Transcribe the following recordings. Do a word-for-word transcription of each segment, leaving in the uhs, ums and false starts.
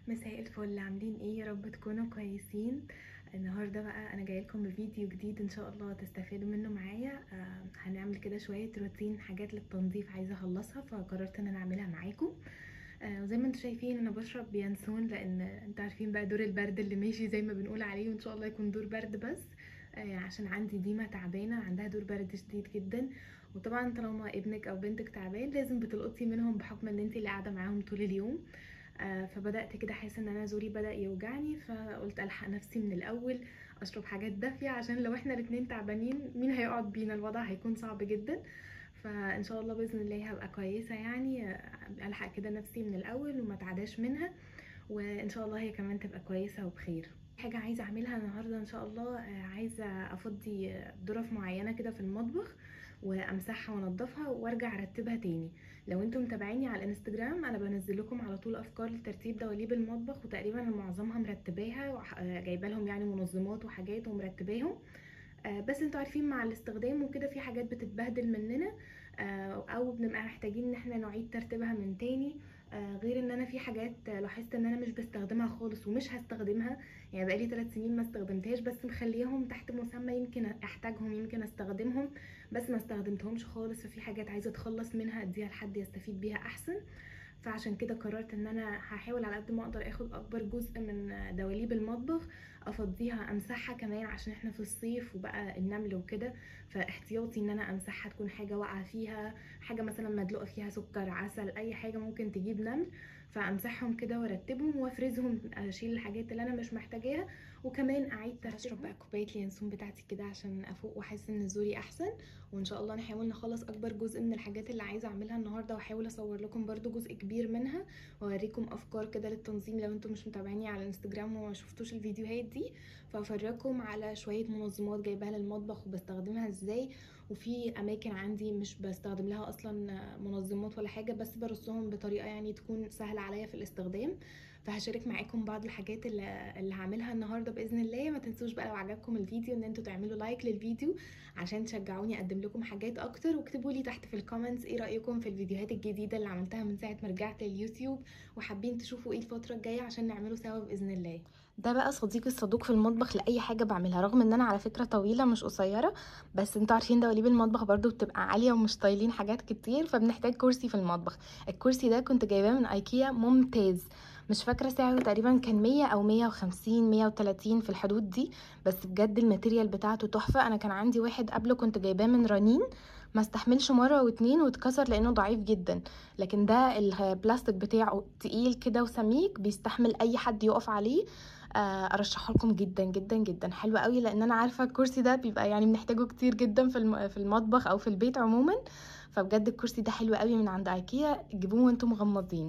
مساء الفل، عاملين ايه؟ يا رب تكونوا كويسين. النهارده بقى انا جايه لكم بفيديو جديد ان شاء الله تستفادوا منه معايا. آه هنعمل كده شويه روتين حاجات للتنظيف عايزه اخلصها، فقررت ان انا اعملها معاكم. آه وزي ما انتم شايفين انا بشرب بيانسون، لان انتوا عارفين بقى دور البرد اللي ماشي زي ما بنقول عليه، وان شاء الله يكون دور برد بس. آه عشان عندي ديما تعبانه، عندها دور برد شديد جدا. وطبعا طالما ابنك او بنتك تعبان لازم بتلقطي منهم، بحكم ان انت اللي قاعده معاهم طول اليوم. آه، فبدأت كده احس ان انا زوري بدأ يوجعني، فقلت الحق نفسي من الاول اشرب حاجات دافية، عشان لو احنا الاتنين تعبانين مين هيقعد بينا؟ الوضع هيكون صعب جدا. فان شاء الله باذن الله هبقى كويسة يعني. آه، الحق كده نفسي من الاول وما تعداش منها، وان شاء الله هي كمان تبقى كويسة وبخير. حاجة عايزة اعملها النهاردة ان شاء الله، آه، عايزة افضي ظرف معينة كده في المطبخ وامسحها وانضفها وارجع ارتبها تاني. لو انتم متابعيني على الانستجرام انا بنزل لكم على طول افكار لترتيب دواليب المطبخ، وتقريبا معظمها مرتباها وح- آه، جايبه لهم يعني منظمات وحاجات ومرتباهم. آه، بس انتوا عارفين مع الاستخدام وكده في حاجات بتتبهدل مننا، آه، او بنبقى محتاجين ان احنا نعيد ترتيبها من تاني. آه، غير ان انا في حاجات آه، لاحظت ان انا مش بستخدمها خالص ومش هستخدمها. يعني بقالي ثلاث سنين ما استخدمتهاش، بس مخليهم تحت مسمى يمكن احتاجهم يمكن استخدمهم، بس ما استخدمتهمش خالص. ففي حاجات عايزه اتخلص منها اديها لحد يستفيد بيها احسن. فعشان كده قررت ان انا هحاول على قد ما اقدر اخد اكبر جزء من دواليب المطبخ، افضيها امسحها كمان عشان احنا في الصيف وبقى النمل وكده. فاحتياطي ان انا امسحها، تكون حاجه واقعه فيها، حاجه مثلا مدلوقه فيها سكر عسل اي حاجه ممكن تجيب نمل. فامسحهم كده وارتبهم وافرزهم، اشيل الحاجات اللي انا مش محتاجاها، وكمان اعيد ترتيبهم. هشرب بقى كوبايه اليانسون بتاعتي كده عشان افوق واحس ان زوري احسن. وان شاء الله نحاول نخلص اكبر جزء من الحاجات اللي عايزه اعملها النهارده، واحاول اصور لكم برده جزء كبير منها، واوريكم افكار كده للتنظيم لو انتم مش متابعيني على الانستجرام وما شفتوش الفيديوهات دي. فافرجكم على شويه منظمات جايباها للمطبخ وبستخدمها ازاي. وفي اماكن عندي مش بستخدم لها اصلا منظمات ولا حاجه، بس برصهم بطريقه يعني تكون سهله عليا في الاستخدام. فهشارك معاكم بعض الحاجات اللي, اللي هعملها النهارده باذن الله. ما تنسوش بقى لو عجبكم الفيديو ان انتوا تعملوا لايك للفيديو عشان تشجعوني اقدم لكم حاجات اكتر، واكتبوا لي تحت في الكومنتس ايه رايكم في الفيديوهات الجديده اللي عملتها من ساعه ما رجعت اليوتيوب، وحابين تشوفوا ايه الفتره الجايه عشان نعمله سوا باذن الله. ده بقى صديقي الصدوق في المطبخ لاي حاجه بعملها، رغم ان انا على فكره طويله مش قصيره، بس انتوا عارفين دواليب المطبخ برضو بتبقى عاليه ومش طايلين حاجات كتير، فبنحتاج كرسي في المطبخ. الكرسي ده كنت جايباه من ايكيا، ممتاز. مش فاكره سعره، تقريبا كان مية او مية وخمسين مية وتلاتين في الحدود دي، بس بجد الماتيريال بتاعته تحفه. انا كان عندي واحد قبله كنت جايباه من رنين، ما استحملش مره واتنين واتكسر لانه ضعيف جدا. لكن ده البلاستيك بتاعه تقيل كده وسميك، بيستحمل اي حد يقف عليه. ارشحه لكم جدا جدا جدا، حلو قوي، لان انا عارفه الكرسي ده بيبقى يعني بنحتاجه كتير جدا في في المطبخ او في البيت عموما. فبجد الكرسي ده حلو قوي من عند ايكيا، جيبوه وانتم مغمضين.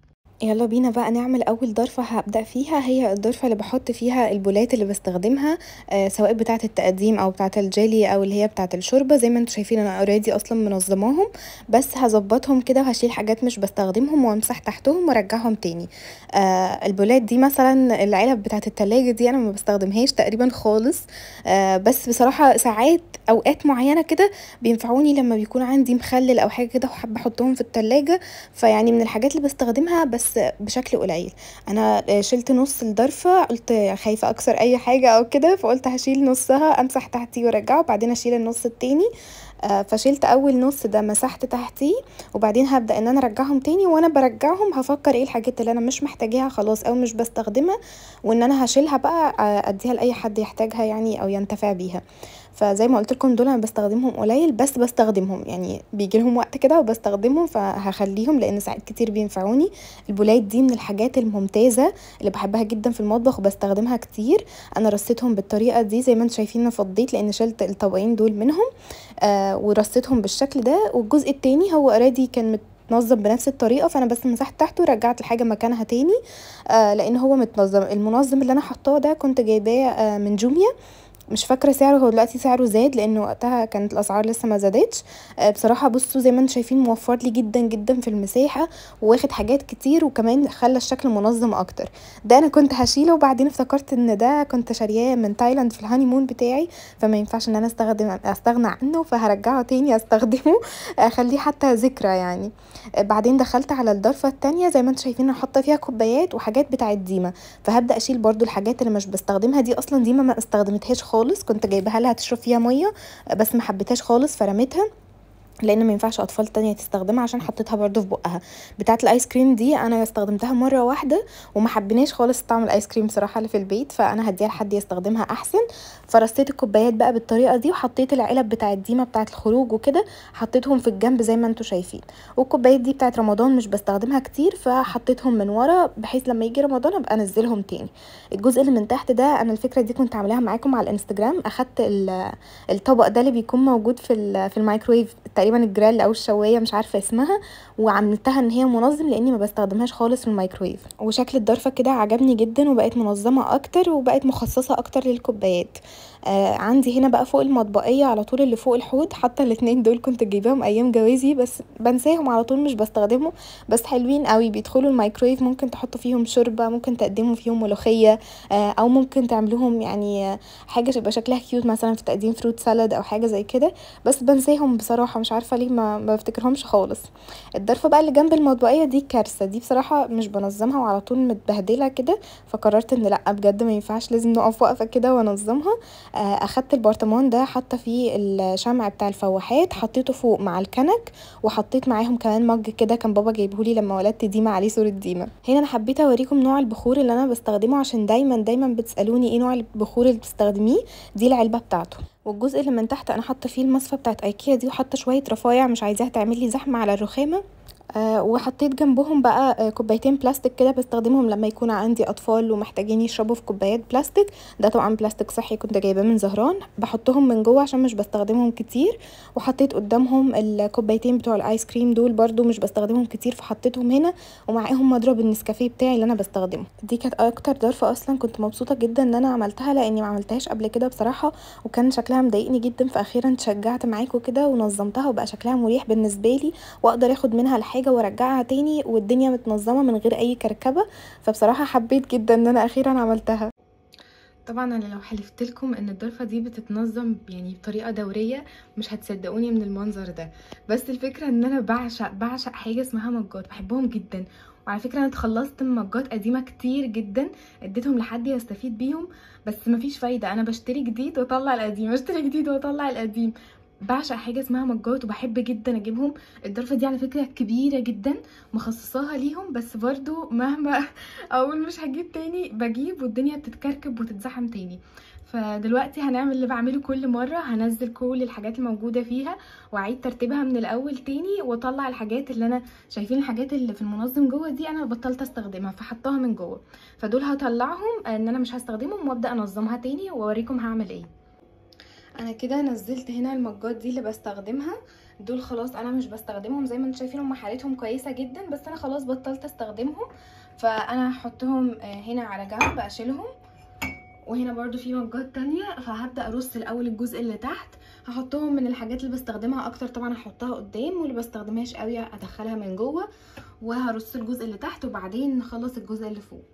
يلا بينا بقى نعمل اول ضرفة هبدأ فيها، هي الضرفة اللي بحط فيها البولات اللي بستخدمها، آه سواء بتاعة التقديم او بتاعة الجيلي او اللي هي بتاعة الشوربة. زي ما انتم شايفين انا اوريدي اصلا منظماهم، بس هظبطهم كده وهشيل حاجات مش بستخدمهم وامسح تحتهم وارجعهم تاني. آه البولات دي مثلا العلب بتاعة التلاجة دي انا ما بستخدمهاش تقريبا خالص، آه بس بصراحة ساعات اوقات معينة كده بينفعوني لما بيكون عندي مخلل او حاجة كده وحابة احطهم في التلاجة. فيعني من الحاجات اللي بستخدمها بس بشكل قليل. انا شلت نص الضرفه، قلت خايفه اكسر اي حاجه او كده، فقلت هشيل نصها امسح تحتيه وارجعه، وبعدين اشيل النص التاني. آه فشيلت اول نص ده مسحت تحتيه، وبعدين هبدا ان انا ارجعهم تاني. وانا برجعهم هفكر ايه الحاجات اللي انا مش محتاجاها خلاص او مش بستخدمها، وان انا هشيلها بقى اديها لاي حد يحتاجها يعني او ينتفع بيها. فزي ما قلت لكم دول انا بستخدمهم قليل، بس بستخدمهم يعني بيجي لهم وقت كده وبستخدمهم، فهخليهم لان ساعات كتير بينفعوني. البولايت دي من الحاجات الممتازه اللي بحبها جدا في المطبخ وبستخدمها كتير. انا رصيتهم بالطريقه دي زي ما انتم شايفين، انا فضيت لان شلت الطبقين دول منهم، آه ورصيتهم بالشكل ده. والجزء التاني هو اوريدي كان متنظم بنفس الطريقه، فانا بس مسحت تحته ورجعت الحاجه مكانها تاني، آه لان هو متنظم. المنظم اللي انا حطاه ده كنت جايباه آه من جوميا، مش فاكره سعره، هو دلوقتي سعره زاد لانه وقتها كانت الاسعار لسه ما زادتش. آه، بصراحه بصوا زي ما انتم شايفين موفر لي جدا جدا في المساحه، واخد حاجات كتير، وكمان خلى الشكل منظم اكتر. ده انا كنت هشيله، وبعدين افتكرت ان ده كنت شارياه من تايلاند في الهاني مون بتاعي، فما ينفعش ان انا استخدم استغنى عنه، فهرجعه تاني استخدمه اخليه حتى ذكرى يعني. آه، بعدين دخلت على الضرفه التانية زي ما انتم شايفين، انا حاطه فيها كوبايات وحاجات بتاعه ديما، فهبدا اشيل برضو الحاجات اللي مش بستخدمها دي. اصلا ديما ما استخدمتهاش خالص، كنت جايبها لها تشرب فيها ميه بس ما حبيتهاش خالص فرميتها، لان ما ينفعش اطفال تانية تستخدمها عشان حطيتها برضو في بقها. بتاعه الايس كريم دي انا استخدمتها مره واحده وما حبيناش خالص طعم الايس كريم بصراحه اللي في البيت، فانا هديها لحد يستخدمها احسن. فرصيت الكوبايات بقى بالطريقه دي، وحطيت العلب بتاعه ديما بتاعه الخروج وكده، حطيتهم في الجنب زي ما انتم شايفين. والكوبايات دي بتاعه رمضان مش بستخدمها كتير، فحطيتهم من ورا بحيث لما يجي رمضان ابقى انزلهم تاني. الجزء اللي من تحت ده انا الفكره دي كنت عاملاها معاكم على الانستجرام، اخدت الطبق ده اللي بيكون موجود في في الميكرويف تقريبا، الجريل او الشوايه مش عارفه اسمها، وعملتها ان هي منظم لاني ما بستخدمهاش خالص في الميكرويف. وشكل الضرفه كده عجبني جدا، وبقت منظمه اكتر، وبقت مخصصه اكتر للكوبايات. آه عندي هنا بقى فوق المطبقيه على طول اللي فوق الحوض، حتى الاتنين دول كنت جايباهم ايام جوازي بس بنساهم على طول مش بستخدمهم، بس حلوين قوي بيدخلوا الميكرويف، ممكن تحطوا فيهم شوربه، ممكن تقدموا فيهم ملوخيه، آه او ممكن تعملوهم يعني آه حاجه تبقى شكلها كيوت مثلا في تقديم فروت سالاد او حاجه زي كده، بس بنساهم بصراحه مش عارفه ليه، ما ما بفتكرهمش خالص. الضرفه بقى اللي جنب المطبقيه دي كارثه، دي بصراحه مش بنظمها وعلى طول متبهدله كده، فقررت ان لا بجد ما ينفعش، لازم نقف وقفه كده وانظمها. اخدت البرطمان ده حاطه فيه الشمع بتاع الفواحات، حطيته فوق مع الكنك، وحطيت معاهم كمان مج كده كان بابا جايبهولي لما ولدت ديما عليه صوره ديما. هنا انا حبيت اوريكم نوع البخور اللي انا بستخدمه، عشان دايما دايما بتسالوني ايه نوع البخور اللي بتستخدميه. دي العلبه بتاعته. والجزء اللي من تحت انا حاطه فيه المصفى بتاعت ايكيا دي، وحاطه شويه رفايع مش عايزاها تعمل لي زحمه على الرخامه. آه وحطيت جنبهم بقى آه كوبايتين بلاستيك كده بستخدمهم لما يكون عندي اطفال ومحتاجين يشربوا في كوبايات بلاستيك. ده طبعا بلاستيك صحي كنت جايباه من زهران، بحطهم من جوه عشان مش بستخدمهم كتير. وحطيت قدامهم الكوبايتين بتوع الايس كريم دول برضو مش بستخدمهم كتير، فحطيتهم هنا، ومعاهم مضرب النسكافيه بتاعي اللي انا بستخدمه. دي كانت اكتر ظرفه اصلا كنت مبسوطه جدا ان انا عملتها، لاني ما عملتهاش قبل كده بصراحه، وكان شكلها مضايقني جدا، فاخيرا اتشجعت معاكم كده ونظمتها، وبقى شكلها مريح بالنسبه لي، واقدر اخد منها الحاجه وارجعها تاني والدنيا متنظمه من غير اي كركبه. فبصراحه حبيت جدا ان انا اخيرا عملتها. طبعا انا لو حلفت لكم ان الضرفه دي بتتنظم يعني بطريقه دوريه مش هتصدقوني من المنظر ده، بس الفكره ان انا بعشق بعشق حاجه اسمها مجات، بحبهم جدا. وعلى فكره انا اتخلصت من مجات قديمه كتير جدا، اديتهم لحد يستفيد بيهم، بس مفيش فايده، انا بشتري جديد واطلع القديم، بشتري جديد واطلع القديم. بعشق حاجه اسمها مجات وبحب جدا اجيبهم. الضرفه دي على فكره كبيره جدا مخصصاها ليهم، بس برضو مهما اقول مش هجيب تاني بجيب، والدنيا بتتكركب وتتزحم تاني. فدلوقتي هنعمل اللي بعمله كل مره، هنزل كل الحاجات الموجوده فيها واعيد ترتيبها من الاول تاني، واطلع الحاجات اللي انا شايفين الحاجات اللي في المنظم جوه دي انا بطلت استخدمها فحطاها من جوه، فدول هطلعهم ان انا مش هستخدمهم وابدا انظمها تاني واوريكم هعمل ايه. انا كده نزلت هنا المجات دي اللي بستخدمها، دول خلاص انا مش بستخدمهم زي ما انتم شايفين، هم حالتهم كويسه جدا بس انا خلاص بطلت استخدمهم، فانا هحطهم هنا على جنب اشيلهم. وهنا برضو في مجات تانية، فهبدا ارص الاول الجزء اللي تحت، هحطهم من الحاجات اللي بستخدمها اكتر طبعا هحطها قدام، واللي بستخدمهاش قوي ادخلها من جوه، وهرص الجزء اللي تحت وبعدين نخلص الجزء اللي فوق.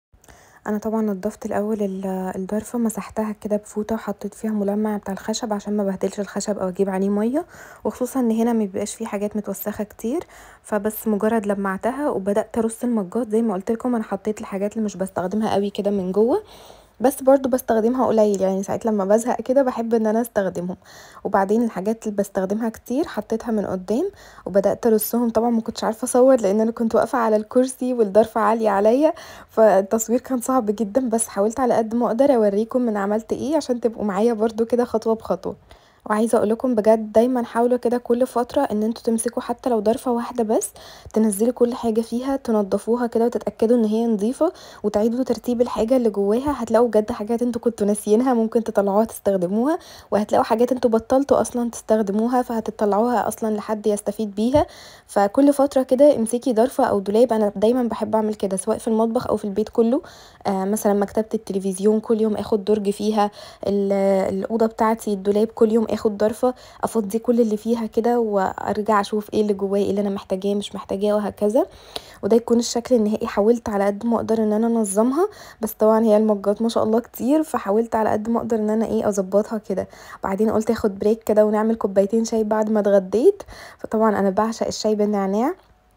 انا طبعا نضفت الاول الضرفه، مسحتها كده بفوطه وحطيت فيها ملمع بتاع الخشب عشان ما بهدلش الخشب او اجيب عليه ميه، وخصوصا ان هنا ما بيبقاش فيه حاجات متوسخه كتير، فبس مجرد لمعتها وبدات ارص المجات زي ما قلت لكم. انا حطيت الحاجات اللي مش بستخدمها قوي كده من جوه، بس برضو بستخدمها قليل يعني، ساعات لما بزهق كده بحب ان انا استخدمهم. وبعدين الحاجات اللي بستخدمها كتير حطيتها من قدام وبدات ارصهم. طبعا ما كنتش عارفه اصور لان انا كنت واقفه على الكرسي والضرفه عاليه عليا، فالتصوير كان صعب جدا، بس حاولت على قد ما اقدر اوريكم من عملت ايه عشان تبقوا معايا برضو كده خطوه بخطوه. وعايزة اقول لكم بجد دايما حاولوا كده كل فترة ان انتوا تمسكوا حتى لو ضرفة واحدة بس، تنزلوا كل حاجة فيها تنضفوها كده وتتأكدوا ان هي نظيفة، وتعيدوا ترتيب الحاجة اللي جواها. هتلاقوا بجد حاجات انتوا كنتوا ناسيينها ممكن تطلعوها تستخدموها، وهتلاقوا حاجات انتوا بطلتوا اصلا تستخدموها فهتطلعوها اصلا لحد يستفيد بيها. فكل فترة كده امسكي ضرفة او دولاب. انا دايما بحب اعمل كده سواء في المطبخ او في البيت كله. آه مثلا مكتبة التلفزيون كل يوم اخد درج فيها، ال- الاوضه بتاعتي الدولاب كل يوم اخد ضرفه افضي كل اللي فيها كده، وارجع اشوف ايه اللي جواه، ايه اللي انا محتاجاه مش محتاجاه، وهكذا. وده يكون الشكل النهائي. حاولت على قد ما اقدر ان انا انظمها، بس طبعا هي المجات ما شاء الله كتير، فحاولت على قد ما اقدر ان انا ايه اظبطها كده. بعدين قلت اخد بريك كده ونعمل كوبايتين شاي بعد ما اتغديت. فطبعا انا بعشق الشاي بالنعناع.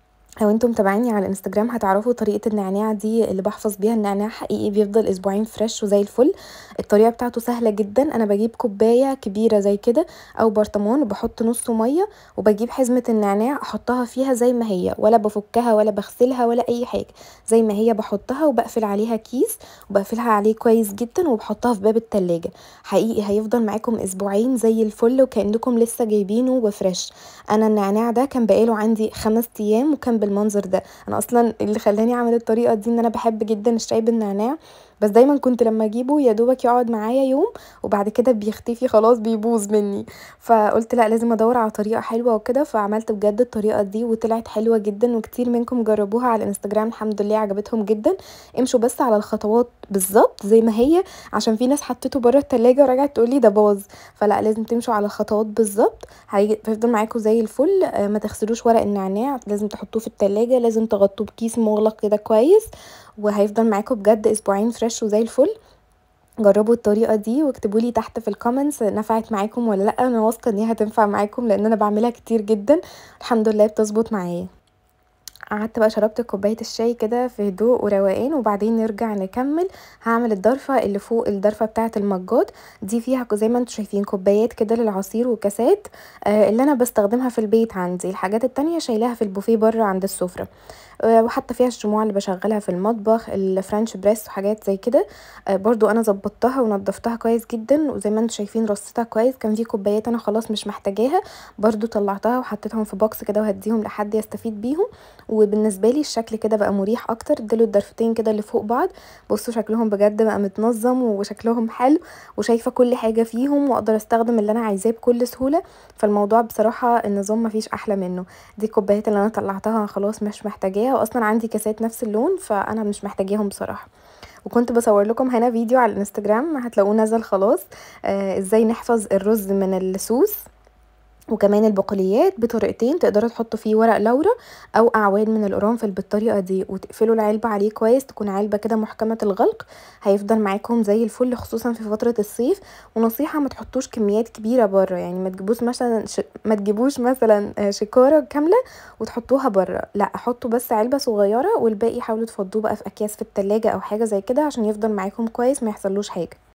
لو انتم متابعيني على الانستجرام هتعرفوا طريقة النعناع دي اللي بحفظ بيها النعناع، حقيقي بيفضل اسبوعين فريش وزي الفل. الطريقة بتاعته سهلة جدا. انا بجيب كوباية كبيرة زي كده او برطمان، وبحط نص مية، وبجيب حزمة النعناع احطها فيها زي ما هي، ولا بفكها ولا بغسلها ولا اي حاجة، زي ما هي بحطها وبقفل عليها كيس، وبقفلها عليه كويس جدا، وبحطها في باب التلاجة. حقيقي هيفضل معاكم اسبوعين زي الفل وكأنكم لسه جايبينه بفريش. انا النعناع ده كان بقاله عندي خمس ايام وكان بالمنظر ده. انا اصلا اللي خلاني اعمل الطريقه دي ان انا بحب جدا الشاي بالنعناع، بس دايما كنت لما اجيبه يا دوبك يقعد معايا يوم وبعد كده بيختفي خلاص بيبوظ مني. فقلت لا لازم ادور على طريقه حلوه وكده، فعملت بجد الطريقه دي وطلعت حلوه جدا، وكتير منكم جربوها على الانستجرام الحمد لله عجبتهم جدا. امشوا بس على الخطوات بالظبط زي ما هي، عشان في ناس حطيته بره التلاجة ورجعت تقولي ده باظ. فلا لازم تمشوا على الخطوات بالظبط، هيفضل معاكم زي الفل. آه، ما تغسلوش ورق النعناع، لازم تحطوه في التلاجة، لازم تغطوه بكيس مغلق كده كويس، وهيفضل معاكم بجد اسبوعين فريش وزي الفل. جربوا الطريقه دي واكتبوا لي تحت في الكومنتس نفعت معاكم ولا لا. انا واثقه ان هي هتنفع معاكم لان انا بعملها كتير جدا الحمد لله بتظبط معايا. قعدت بقى شربت كوبايه الشاي كده في هدوء وروقان، وبعدين نرجع نكمل. هعمل الضرفه اللي فوق الضرفه بتاعه المجات دي، فيها زي ما انتم شايفين كوبايات كده للعصير وكاسات، آه اللي انا بستخدمها في البيت عندي. الحاجات التانية شايلاها في البوفيه بره عند السفره. آه، وحتى فيها الشموع اللي بشغلها في المطبخ، الفرنش بريس وحاجات زي كده. آه، برضو انا ظبطتها ونضفتها كويس جدا، وزي ما انتم شايفين رصيتها كويس. كان في كوبايات انا خلاص مش محتاجاها، برضو طلعتها وحطيتهم في بوكس كده وهديهم لحد يستفيد بيهم. وبالنسبه لي الشكل كده بقى مريح اكتر. اديله الضرفتين كده اللي فوق بعض، بصوا شكلهم بجد بقى متنظم وشكلهم حلو، وشايفه كل حاجه فيهم، واقدر استخدم اللي انا عايزاه بكل سهوله. فالموضوع بصراحه النظام مفيش احلى منه. دي الكوبايات اللي انا طلعتها خلاص مش محتاجاها، واصلا عندي كاسات نفس اللون فانا مش محتاجاهم بصراحه. وكنت بصور لكم هنا فيديو على الانستجرام هتلاقوه نزل خلاص، آه ازاي نحفظ الرز من السوس وكمان البقوليات بطريقتين. تقدروا تحطوا فيه ورق لورا او اعواد من القرنفل بالطريقه دي، وتقفلوا العلبه عليه كويس، تكون علبه كده محكمه الغلق. هيفضل معاكم زي الفل خصوصا في فتره الصيف. ونصيحه ما تحطوش كميات كبيره بره، يعني ما تجيبوش مثلا ش... ما تجيبوش مثلا آه، شكاره كامله وتحطوها بره، لا حطوا بس علبه صغيره، والباقي حاولوا تفضوه بقى في اكياس في التلاجة او حاجه زي كده عشان يفضل معاكم كويس ما يحصلوش حاجه.